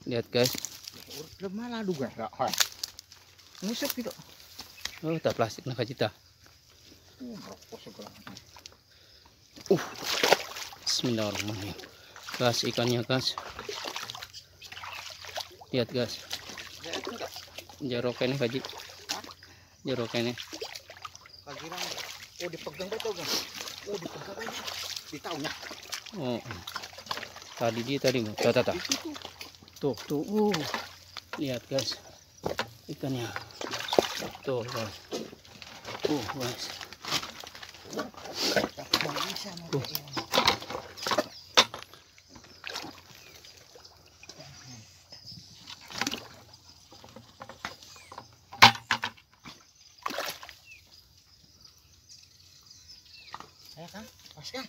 Lihat guys. Malah duga enggak. Ngusap gitu. Oh, tak plastik nak cita. Bismillahirrahmanirrahim. Gas ikannya guys. Lihat guys. Jarok ini kaji. Jarok ini. Kagirang. Oh dipegang betul kan? Oh dipegang aja. Ditaunya. Oh. Tadi mau. Tata. Tuh. Lihat guys. Ikannya. Tuh guys. Guys. Ya kan? Pas kan?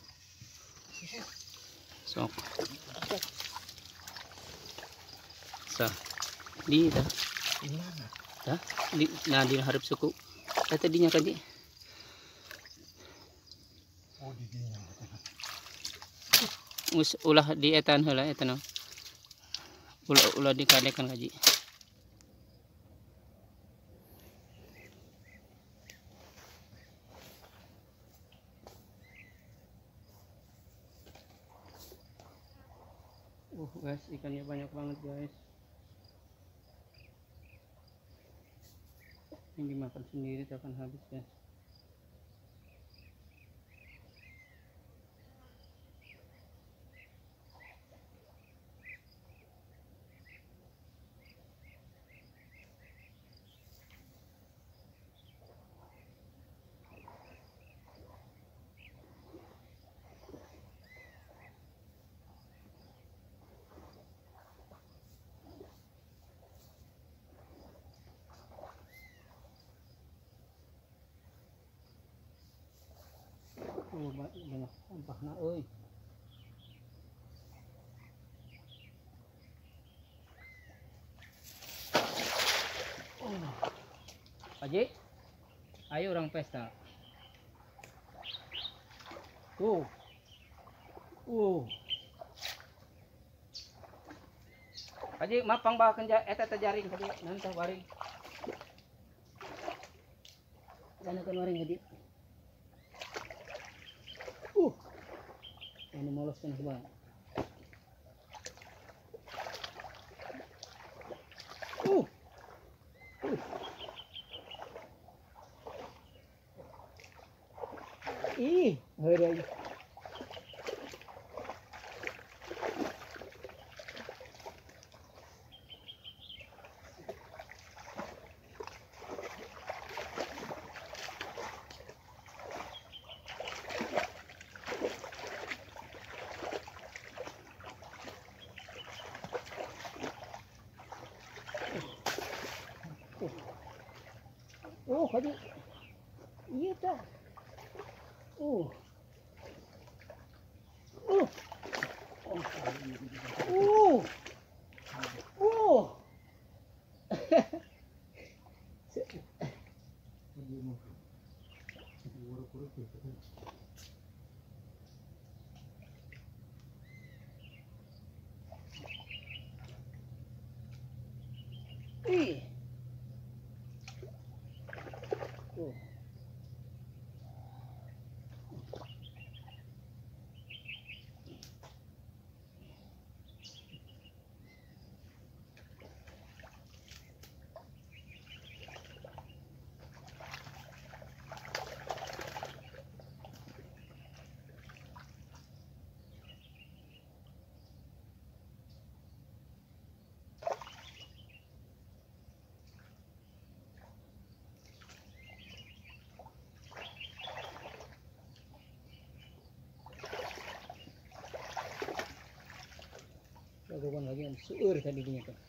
Sok. Di dah. Di mana? Dah. Di harap suku. Tadinya kaji. Oh di dinya. Ulah di etan heula etan. Ulah dikadekan kaji. Guys, ikannya banyak banget guys. Ini dimakan sendiri tak akan habis guys. Banyak sampah na euy. Haji, ayo orang pesta. Haji, mapang bahakan eta jaring haji, nanti waring. Ganakan waring haji. Ini moloskan coba. Hari. Haji. Iya tak. Lakukan lagi yang suur tadi dia kan.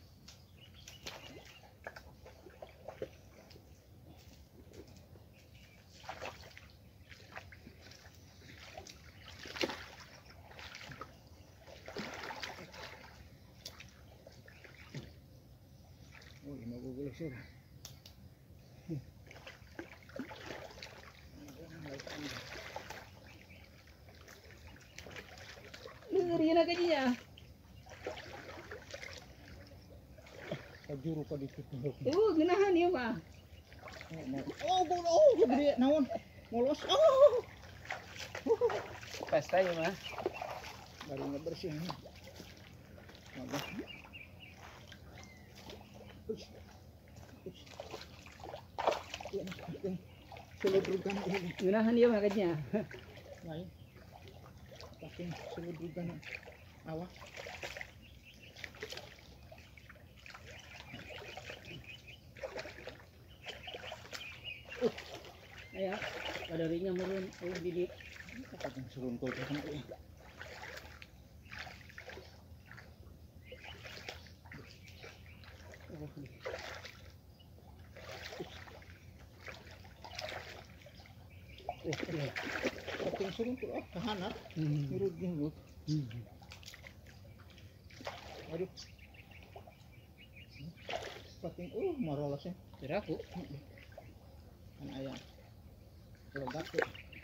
Oh, ini mau gue sur. Ngeri nak gajinya. Kajuru pa dito. Ganahan niya ba? Gede naon. Molos. Oh. Pas tayo mah. Baru nggak bersih ini. Seludrukan ini. Ganahan niya makanya. Lain. Pakai seludrukan awak. Ayo, ada ringnya murun. Didi. Apa yang seruntul kan ini? Pating seruntul kahanap. Murud dulu. Aduh. Pating marolas ya. Kira aku. Kan ayam. Kalau batu.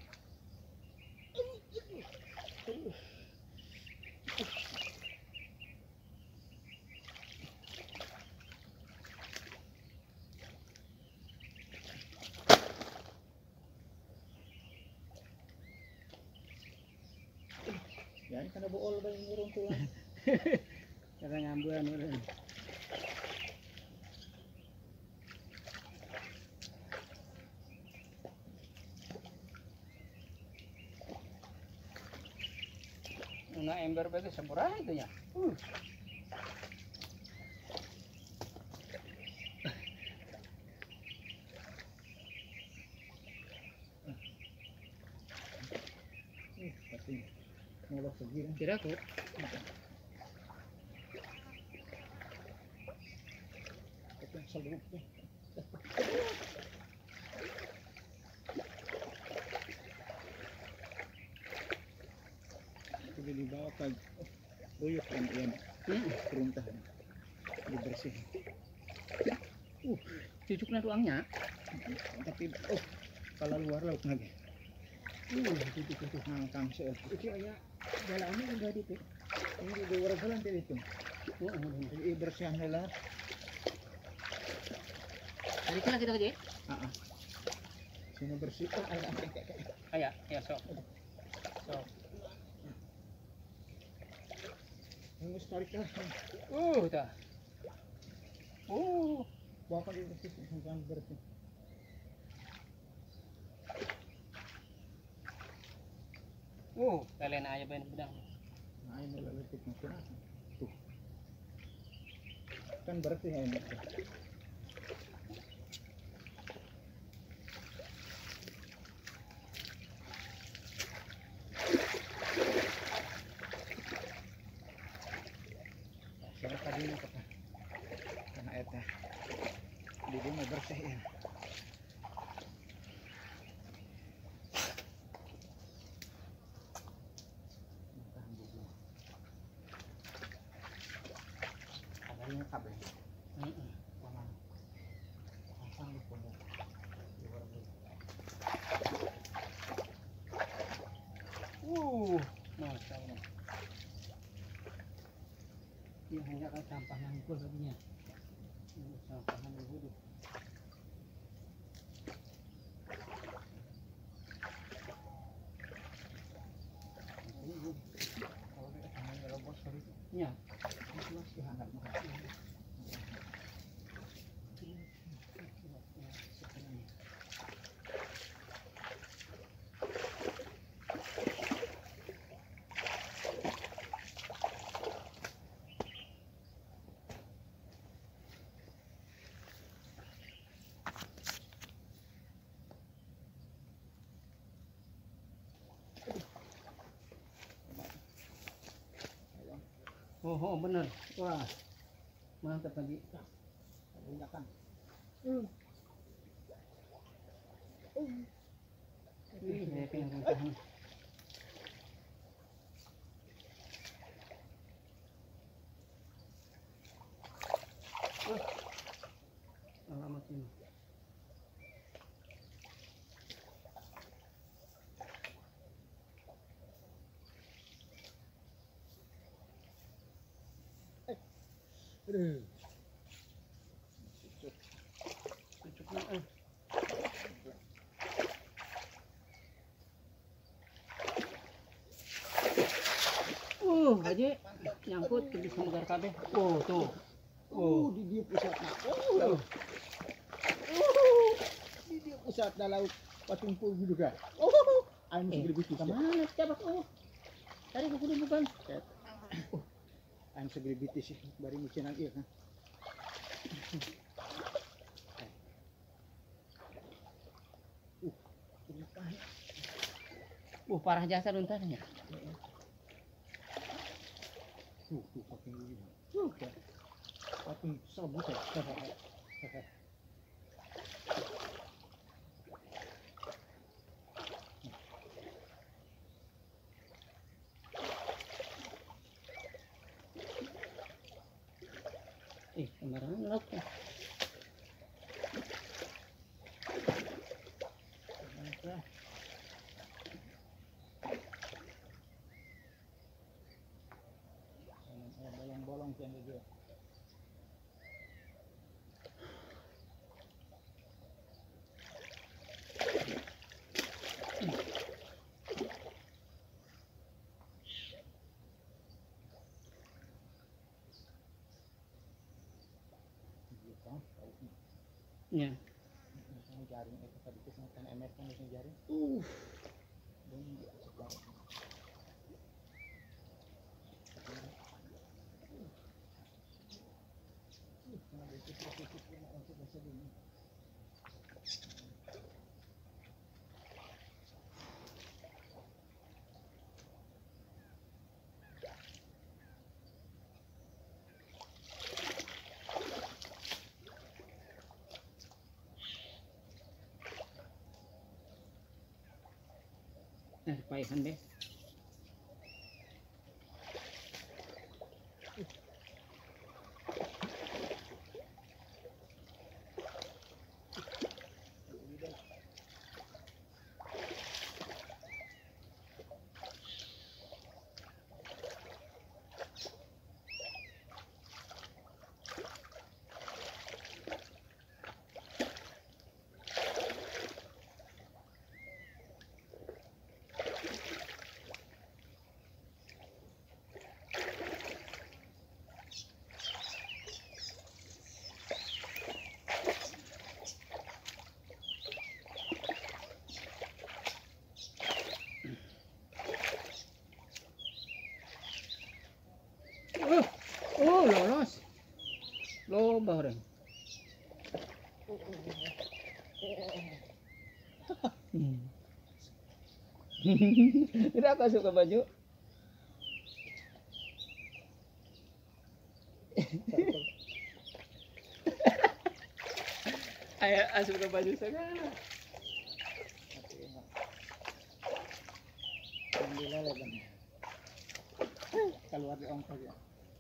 Ya ini karena bool ba yung runtulan. Kaya ngambuan udah. Una ember bagus sampurah itu ya. Pasti molos segini. Kira aku. Tapi yang selupnya. Sudah dibawa ke ruyuk kan yan. Peruntahan. Dibersih. Cucuk na ruangnya. Tapi kalau luar laut lagi. Itu hangkang sih. Itu ya jalannya enggak itu. Ini di luar jalan tadi itu. Jadi bersih nila. Dari sana kita aja. Sini bersih. Ayo, ya sok. Sok. Ini tarik lah. Dah. Bawa kan di bersih hangkang bersih. Kalian aja main bedang. Nah ini leletik macam tuh. Kan bersih ini. Saya tadi ini kata karena airnya di rumah bersih ya. Kabarnya kabel. Mana? Pasang di pondok. Masya Allah. Yang hanya kan sampah yang ikut tadinya. Sampah yang hidup. Kalau dia tangannya lembut sekali itu. Ya. Masih hangat banget. Bener. Wah. Mantap tadi. Bunyakan. Ini pindah. Alamat ini. Haji nyangkut ke bisa megar kabeh. Oh tuh. Di dia pusat nak. Di dia pusat dah laut Patungpu gitu kan. Ayo mesti gede bitis. Kemana coba tadi aku udah bukan. Ayo mesti gede bitis sih. Bari mucinan iya kan. Parah jasa runtahnya. Tuh pakai ini. Kan. Pakai sabut ya. Kemarin lauk. Bolong-bolong yang dia. Ya. Jaring itu tadi kesempatan MR kan jaring. Paihan deh. Lolos. Loba orang. Tidak masuk ke baju. Ayo masuk ke baju segala. Alhamdulillah bang. Keluar di ongkos ya.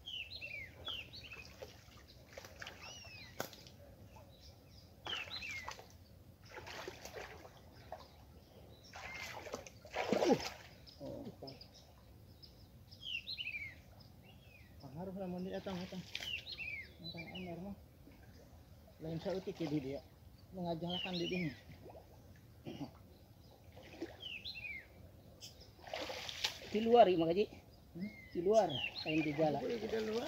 Harus lamun dia datang. Makan ember mah. Lain sautik di dia. Mengajalkan di sini. Di luar ya Mak Haji. Di luar, kain di jalan. Di luar.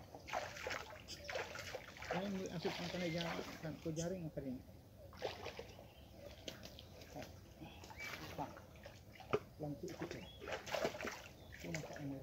Lain asup makan di jalan kan ku jaring makan ini. Pak. Langsung itu. Cuma makan ember.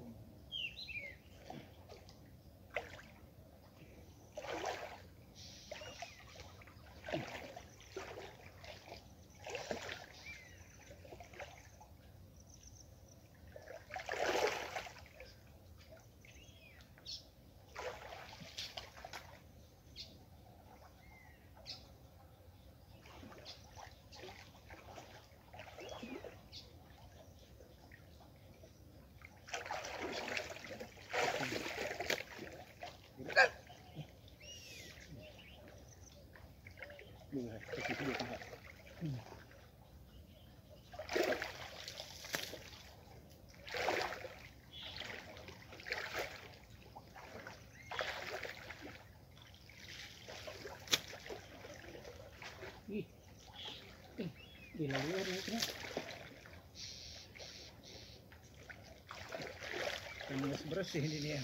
Di luar naiknya. Harus bersih ini dia.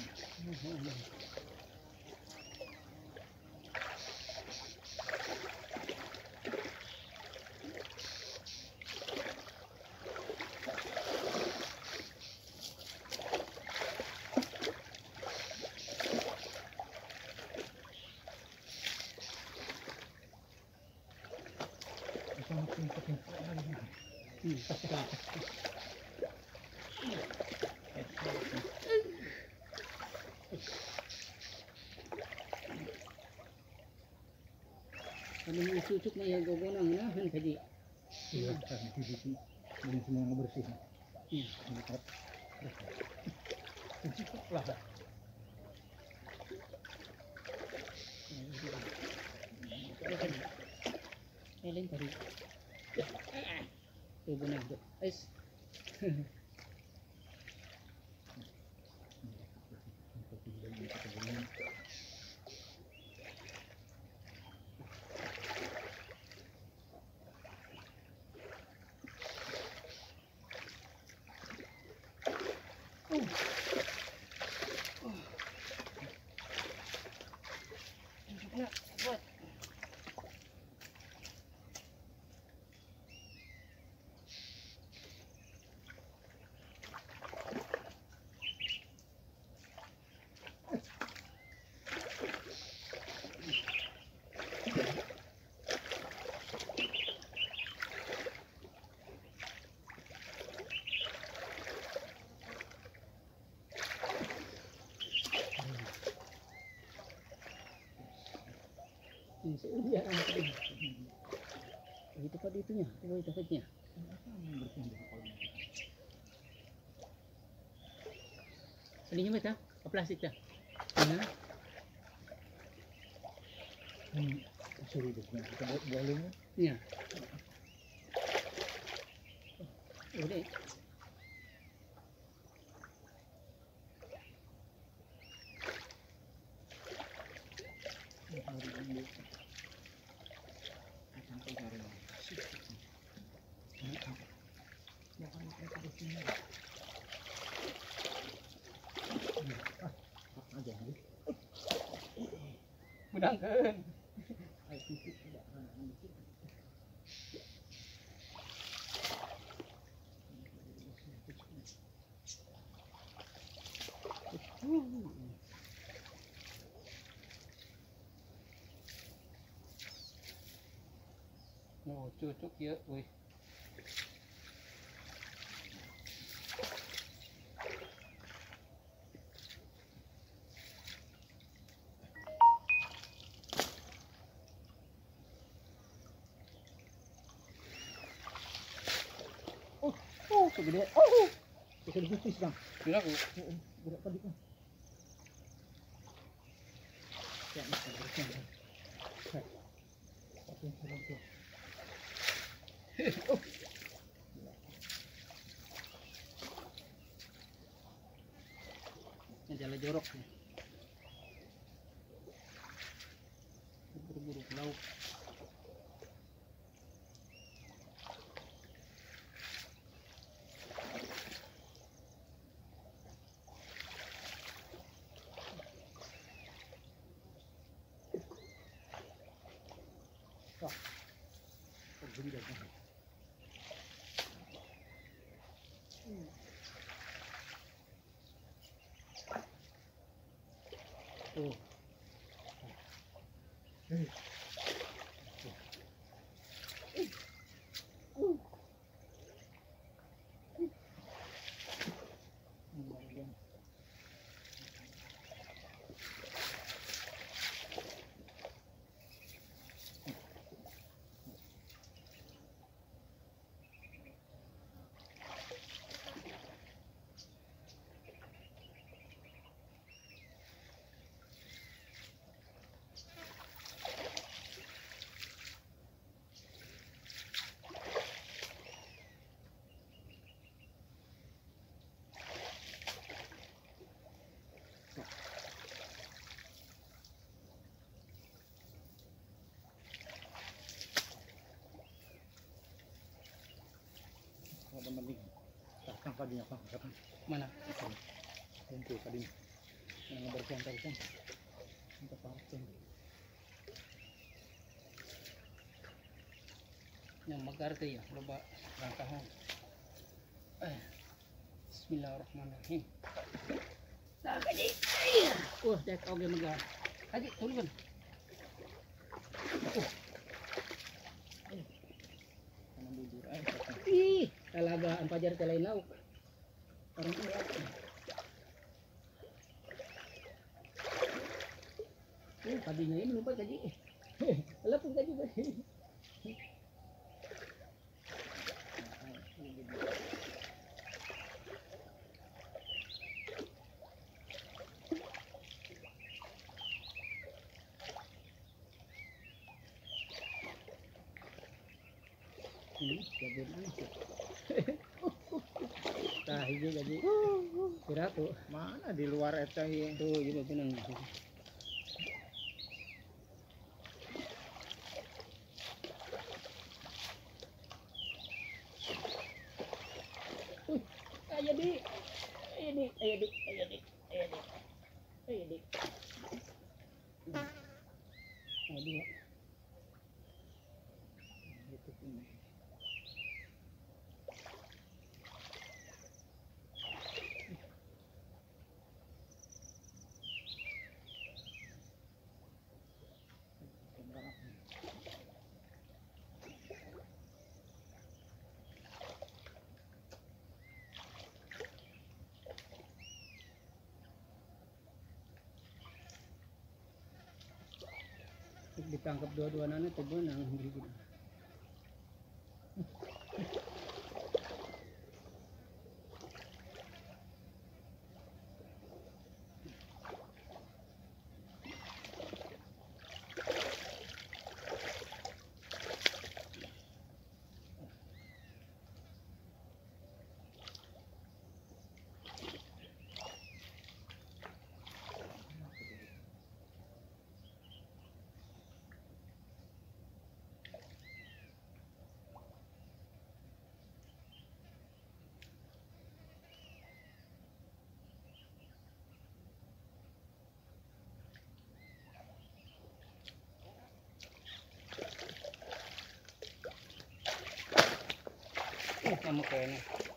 Kalau mau cucuk na yang gogonang na han tadi. Iya, ini semua ngebersih. Iya. Cukup lah. Lain tadi. Tuh benar tuh. Ais. Iya, itu pada itunya, coba itu saja. Ini macam apa plastik dah? Suruh dia kita buat bolongnya. Iya. Udah. Menangkan. Oh, cocok ya, wih. Oh, segede. Oh, segede putih bang. Bila aku. Berat tadi kan. Ya, bersih. Oke, oke. Jala jorok. Buru-buru ke laut. Oh. Ada mending. Tangkap dia, Pak. Mana? Tentu tadi yang berkontak kan untuk parking. Yang magar tuh ya, loba rangkahan. Bismillahirrahmanirrahim. Nah, kaji. Dek oge magar. Kaji, turun. Karena bujur aja. Ih, talaga ang pajar teh lain lauk. Orang tua. Padinya ini lupa kaji. Lepun kaji. Jadi tah hiji gaji kira tuh Mana di luar eta ieu. tuh juga benang ayo di dua ditangkap dua-duanya tuh benang gitu. Kamu kayaknya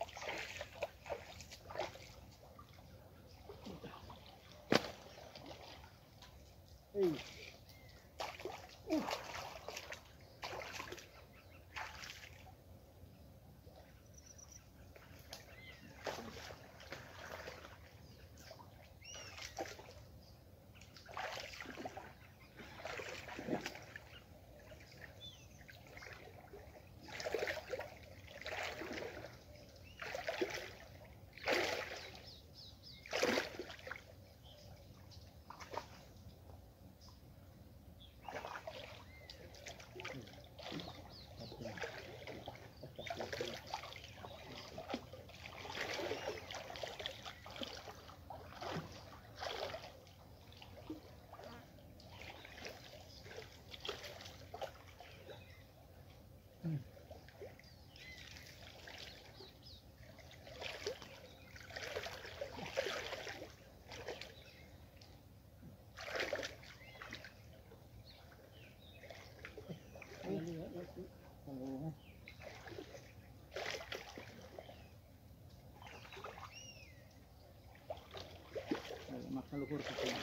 Makan luhur ke sini.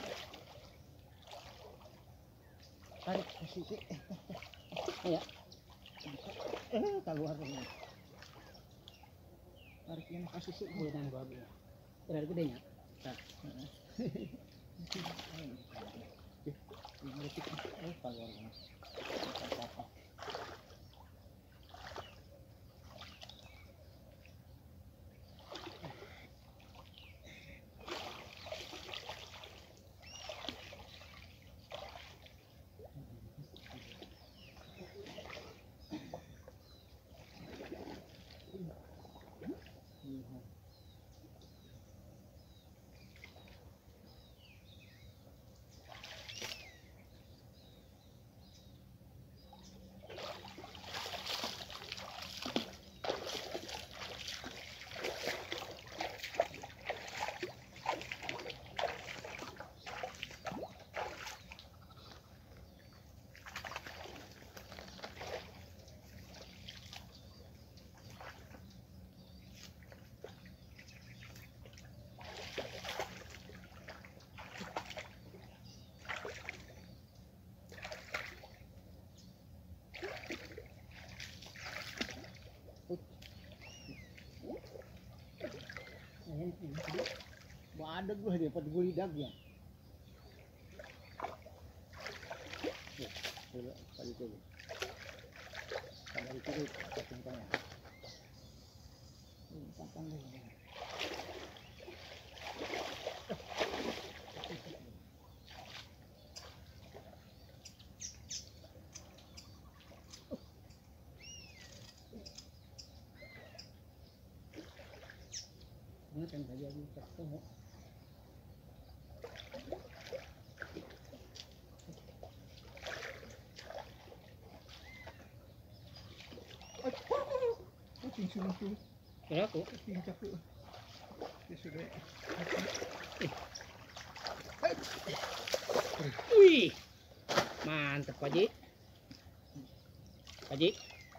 Tarik ke sisi. ya Keluar ini. Tarik yang ke sisi. benang babi. Terlalu gedenya. Nah. Yang letik. Keluar ini. Apa-apa. ada gua dia pada gulidagnya. Kali itu. Kali itu pakai pakai lagi. Ini kan saja di tengah. Sungguh-sungguh. Ya aku. Caku. Sudah. Wih. Mantap, Pak Ji. Pak Ji.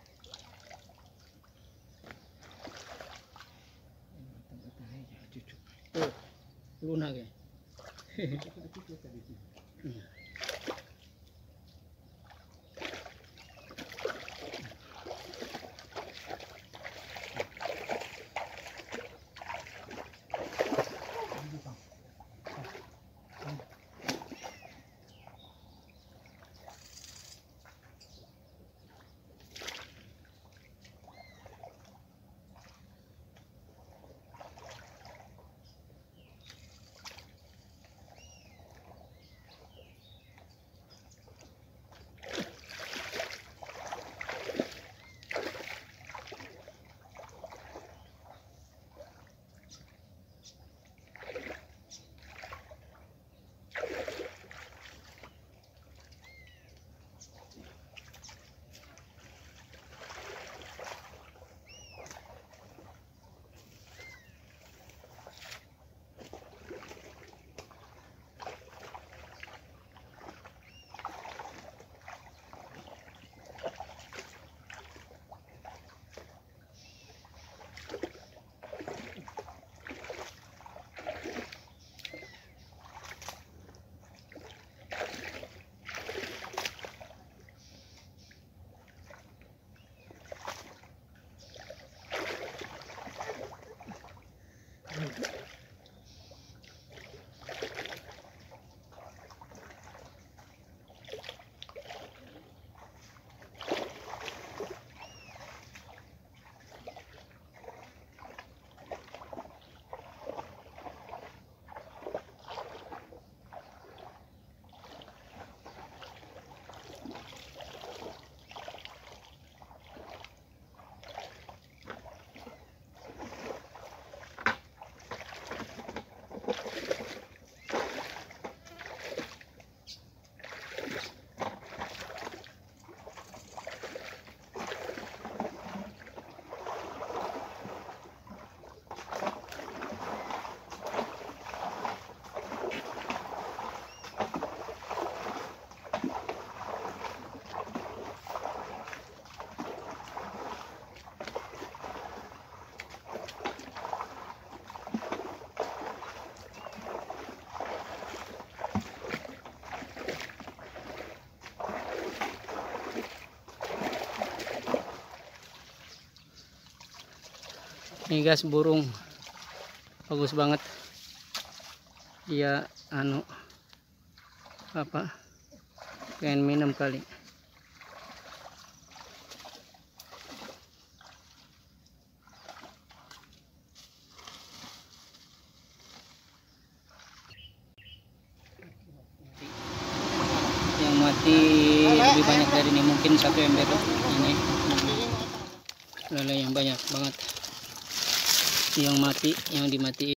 Tuh. Lunak ya. Nih guys, burung bagus banget. Dia apa, pengen minum kali. Yang mati lebih banyak dari ini, mungkin 1 ember ini. Lele yang banyak banget yang mati, yang dimati.